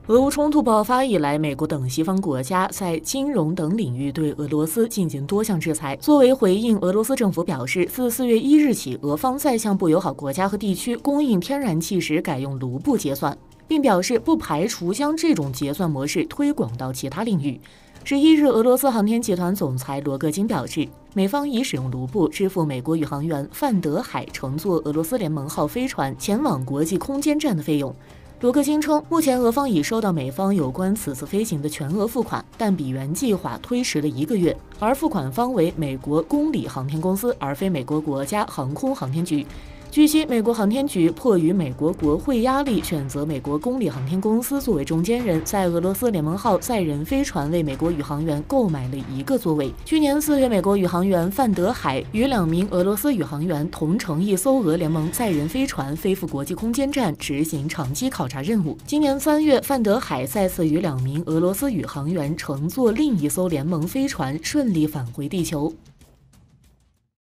俄乌冲突爆发以来，美国等西方国家在金融等领域对俄罗斯进行多项制裁。作为回应，俄罗斯政府表示，自4月1日起，俄方再向不友好国家和地区供应天然气时改用卢布结算，并表示不排除将这种结算模式推广到其他领域。11日，俄罗斯航天集团总裁罗戈金表示，美方已使用卢布支付美国宇航员范德海乘坐俄罗斯联盟号飞船前往国际空间站的费用。罗戈金称，目前俄方已收到美方有关此次飞行的全额付款，但比原计划推迟了1个月，而付款方为美国公理航天公司，而非美国国家航空航天局。据悉，美国航天局迫于美国国会压力，选择美国公理航天公司作为中间人，在俄罗斯联盟号载人飞船为美国宇航员购买了1个座位。去年4月，美国宇航员范德海与2名俄罗斯宇航员同乘一艘俄联盟载人飞船飞赴国际空间站执行长期考察任务。今年3月，范德海再次与2名俄罗斯宇航员乘坐另一艘联盟飞船顺利返回地球。